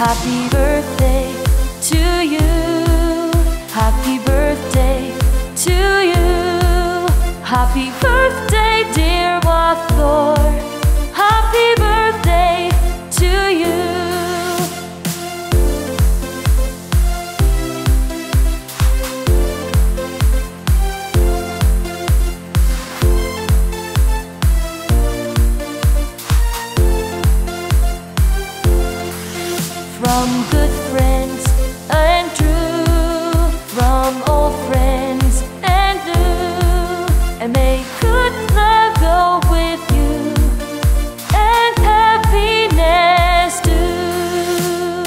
Happy birthday to you. Happy birthday to you. Happy birthday, dear Wathore. Happy birthday to you. From good friends and true, from old friends and new, and may good luck go with you, and happiness too.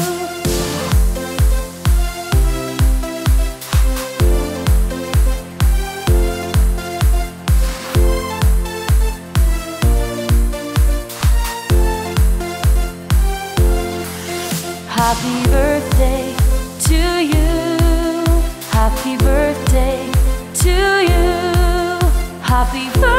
Happy birthday to you. Happy birthday to you. Happy birthday.